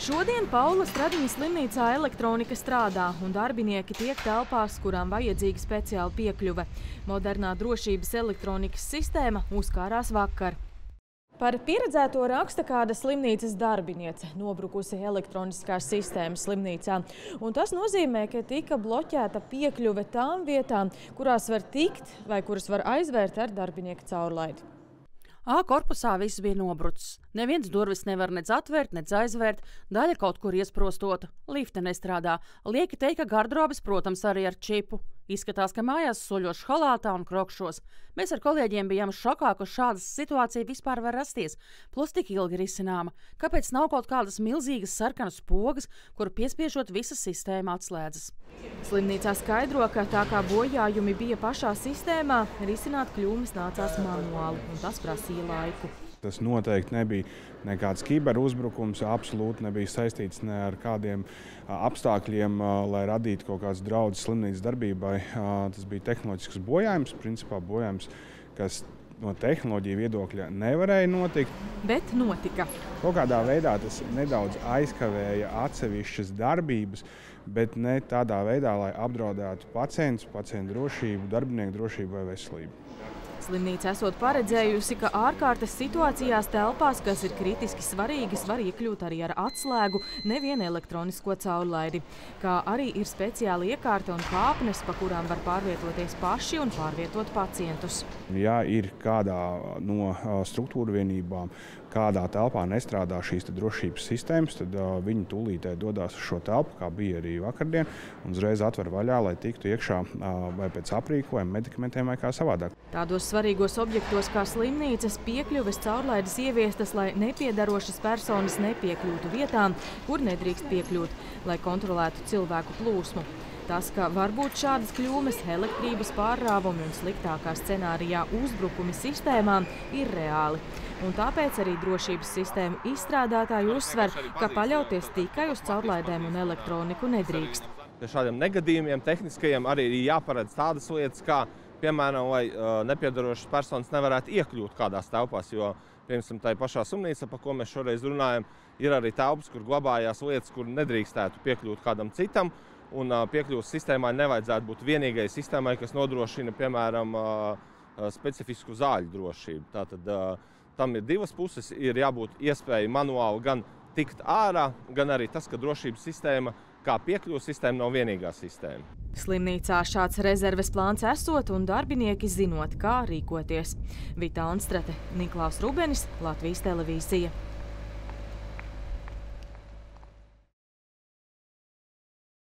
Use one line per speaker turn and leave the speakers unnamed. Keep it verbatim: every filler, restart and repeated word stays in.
Šodien Paula Stradiņas slimnīcā elektronika strādā un darbinieki tiek telpās, kurām vajadzīga speciāla piekļuve. Modernā drošības elektronikas sistēma uzkārās vakar. Par pieredzēto raksta kāda slimnīcas darbiniece, nobrukusi elektroniskās sistēmas slimnīcā. Un tas nozīmē, ka tika bloķēta piekļuve tām vietām, kurās var tikt vai kuras var aizvērt ar darbinieka caurlaidi.
A korpusā viss bija nobrucis. Neviens durvis nevar nec atvērt, nec aizvērt, daļa kaut kur iesprostota, lifte nestrādā. Lieki teikt, ka gardrobes, protams, arī ar čipu. Izskatās, ka mājās soļoši halātā un krokšos. Mēs ar kolēģiem bijām šokā, ka šāda situācija vispār var rasties, plus tik ilgi risināma. Kāpēc nav kaut kādas milzīgas sarkanas pogas, kuru piespiežot visa sistēma atslēdzas?
Slimnīcā skaidro, ka tā kā bojājumi bija pašā sistēmā, risināt kļūmes nācās manuāli, un tas prasīja laiku.
Tas noteikti nebija nekāds kiberuzbrukums, absolūti nebija saistīts ne ar kādiem apstākļiem, lai radītu kaut kāds draudz slimnīcas darbībai. Tas bija tehnoloģisks bojājums, principā bojājums, kas no tehnoloģija viedokļa nevarēja notikt.
Bet notika.
Kaut kādā veidā tas nedaudz aizkavēja atsevišķas darbības, bet ne tādā veidā, lai apdraudētu pacientus, pacientu drošību, darbinieku drošību vai veselību.
Slimnīca esot paredzējusi, ka ārkārtas situācijās telpās, kas ir kritiski svarīgas, var iekļūt arī ar atslēgu, nevienu elektronisko caurlaidi. Kā arī ir speciāli iekārta un kāpnes, pa kurām var pārvietoties paši un pārvietot pacientus.
Ja ir kādā no struktūra vienībām, kādā telpā nestrādā šīs drošības sistēmas, tad viņi tūlītē dodās uz šo telpu, kā bija arī vakardien, un uzreiz atver vaļā, lai tiktu iekšā vai pēc aprīkojuma, medikamentiem vai kā savādāk.
Tādos svarīgos objektos kā slimnīcas piekļuves caurlaides ieviestas, lai nepiedarošas personas nepiekļūtu vietām, kur nedrīkst piekļūt, lai kontrolētu cilvēku plūsmu. Tas, ka var būt šādas kļūmes, elektrības pārrāvumi un sliktākā scenārijā uzbrukumi sistēmām, ir reāli. Un tāpēc arī drošības sistēmu izstrādātāji uzsver, ka paļauties tikai uz caurlaidēm un elektroniku nedrīkst.
Šādiem negadījumiem tehniskajiem arī ir jāparedz tādas lietas, kā, piemēram, lai uh, nepiedarošas personas nevarētu iekļūt kādās telpās, jo, piemēram, tā pašā slimnīca, par ko mēs šoreiz runājam, ir arī telpas, kur glabājās lietas, kur nedrīkstētu piekļūt kādam citam, un uh, piekļūst sistēmai nevajadzētu būt vienīgai sistēmai, kas nodrošina, piemēram, uh, specifisku zāļu drošību. Tātad, uh, tam ir divas puses, ir jābūt iespēja manuāli gan tikt ārā, gan arī tas, ka drošības sistēma, kā piekļūst sistēma, nav vienīgā sistēma.
Slimnīcā šāds rezerves plāns esot un darbinieki zinot, kā rīkoties. Vita Anstrate, Niklaus Rubenis, Latvijas televīzija.